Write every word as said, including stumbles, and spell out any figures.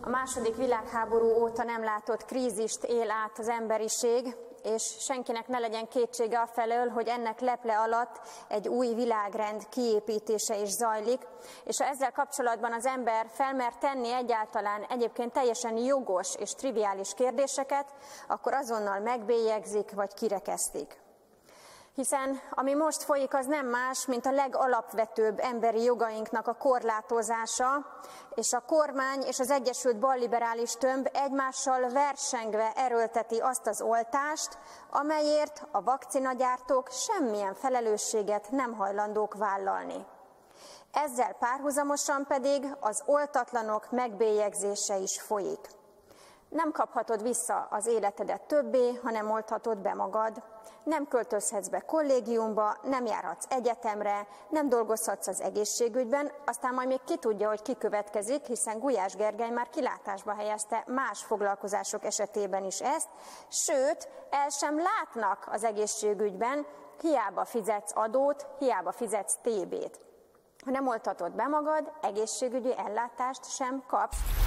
A második világháború óta nem látott krízist él át az emberiség, és senkinek ne legyen kétsége afelől, hogy ennek leple alatt egy új világrend kiépítése is zajlik, és ha ezzel kapcsolatban az ember felmer tenni egyáltalán egyébként teljesen jogos és triviális kérdéseket, akkor azonnal megbélyegzik vagy kirekesztik. Hiszen ami most folyik, az nem más, mint a legalapvetőbb emberi jogainknak a korlátozása, és a kormány és az Egyesült Balliberális Tömb egymással versengve erőlteti azt az oltást, amelyért a vakcinagyártók semmilyen felelősséget nem hajlandók vállalni. Ezzel párhuzamosan pedig az oltatlanok megbélyegzése is folyik. Nem kaphatod vissza az életedet többé, ha nem olthatod be magad. Nem költözhetsz be kollégiumba, nem járhatsz egyetemre, nem dolgozhatsz az egészségügyben, aztán majd még ki tudja, hogy ki következik, hiszen Gulyás Gergely már kilátásba helyezte más foglalkozások esetében is ezt, sőt, el sem látnak az egészségügyben, hiába fizetsz adót, hiába fizetsz té bét. Ha nem oltatod be magad, egészségügyi ellátást sem kapsz.